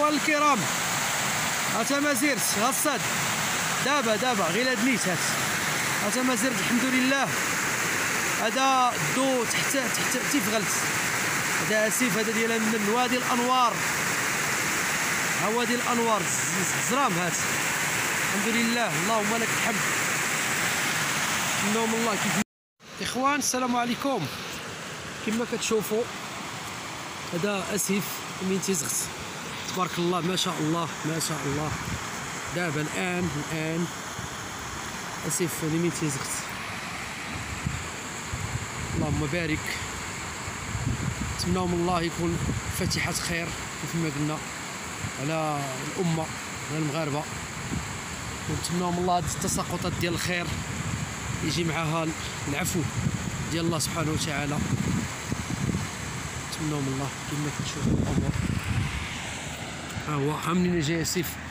الكرام، هاتا ما زرت ها الصاد دابا غير هاد نيت هاتا ما زرت الحمد لله. هذا الضو تحت تيفغلت، هذا اسيف هذا ديال من وادي الانوار، ها وادي الانوار الزرام هات الحمد لله. اللهم لك الحمد. منهم الله كيف. اخوان السلام عليكم. كما كتشوفوا هذا اسيف من تيزغت تبارك الله ما شاء الله ما شاء الله. دابا الان اسيف من تيزغت، اللهم بارك. نتمناو من الله يكون فاتحة خير كيف ما قلنا على الأمة على المغاربة، ونتمناو من الله هاد التساقطات ديال الخير يجي معها العفو ديال الله سبحانه وتعالى. نتمناو من الله كما كتشوفوا الأمور. ها هو ها منين جاي اسيف